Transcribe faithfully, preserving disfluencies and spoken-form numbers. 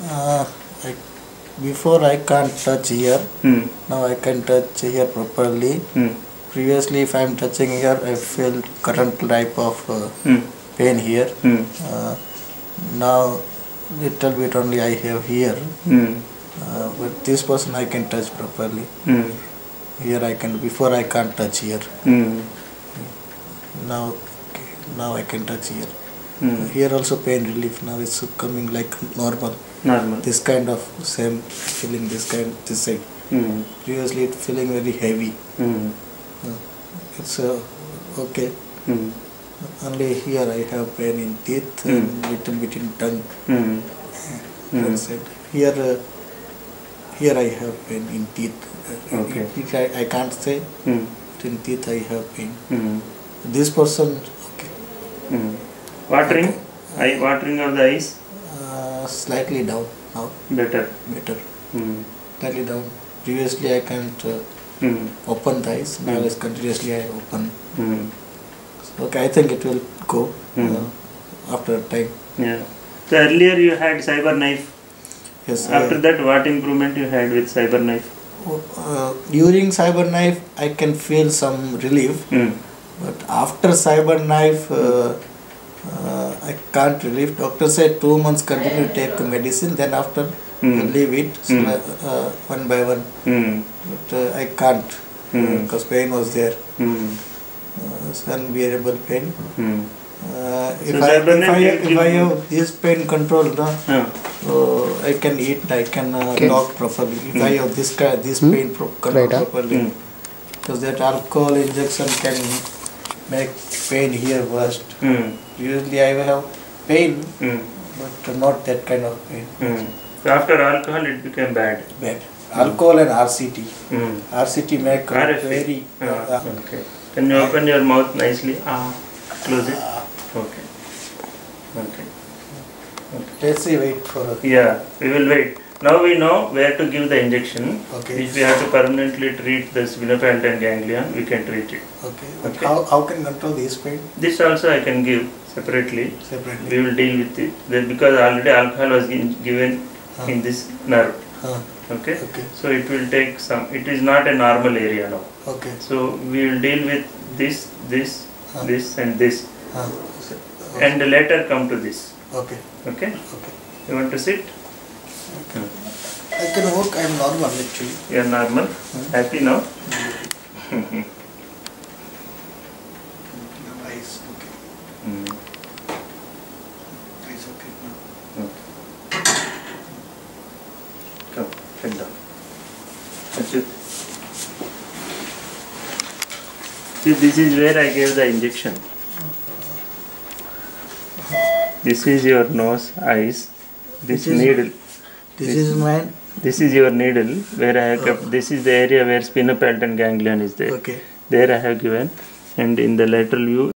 Uh, I, before I can't touch here. Hmm. Now I can touch here properly. Hmm. Previously, if I am touching here, I feel current type of uh, Hmm. pain here. Hmm. Uh, now, little bit only I have here. Hmm. Uh, but this person I can touch properly. Hmm. Here I can. Before I can't touch here. Hmm. Now, okay, now I can touch here. Hmm. Here also pain relief. Now it's coming like normal. Normal. This kind of same feeling. This kind this side. Hmm. Previously it feeling very heavy. Hmm. Uh, it's uh, okay. Hmm. Only here I have pain in teeth Hmm. and little bit in tongue. Hmm. Front Hmm. side. Here, uh, here I have pain in teeth. Uh, Okay. It, I, I can't say. Hmm. But in teeth I have pain. Hmm. This person, okay. Hmm. Watering? Okay. Eye watering of the eyes? Uh, slightly down now. Better. Better. Hmm. Slightly down. Previously I can't uh, Hmm. open the eyes. Now Hmm. is continuously I open. Hmm. Okay, I think it will go Hmm. uh, after time. Yeah. So earlier you had cyber knife. Yes. After uh, that, what improvement you had with cyber knife? uh, during cyber knife, I can feel some relief. Hmm. But after cyber knife, uh, uh, I can't relieve. Doctor said two months continue to take medicine. Then after Hmm. leave it so, Hmm. uh, one by one. Hmm. But uh, I can't Hmm. because pain was there. Hmm. Uh, it's unbearable pain. Hmm. Uh, if, So I, cyber if, I, knife if I have this pain control, no, Huh. uh, I can eat, I can uh, Okay. talk properly. If Hmm. I have this kind, this Hmm. pain pro control Right, huh? properly, Hmm. because that alcohol injection can make pain here worst. Hmm. Usually I have pain, Hmm. but not that kind of pain. Hmm. So after alcohol, it became bad. Bad. Alcohol and R C T. Hmm. R C T make uh, R F A. very. Ah, Uh, okay. Can you open your mouth nicely? Ah. Close it. Okay. Okay. let's see. Wait for. A, Yeah, we will wait. Now we know where to give the injection. Okay. If we have to permanently treat the Sphenopalatine ganglion, we can treat it. okay. But Okay. how how can control this pain This also I can give separately. separately? We will deal with it Then because already alcohol was gi- given Huh. in this nerve. Huh. Okay. Okay. So it will take some. It is not a normal area now. Okay. So we will deal with this, this, Huh. this, and this, Huh. and later come to this. Okay. Okay. Okay. You want to sit? I can walk. I am normal actually. You are normal. Happy now? Eyes. Okay. Hmm. Eyes okay now. Come, sit down. That's it. See, this is where I gave the injection. This is your nose, eyes. This This is- needle. This, This- is mine. This is your needle where I have kept. This is the area where Sphenopalatine ganglion is there. Okay. There I have given, and in the lateral view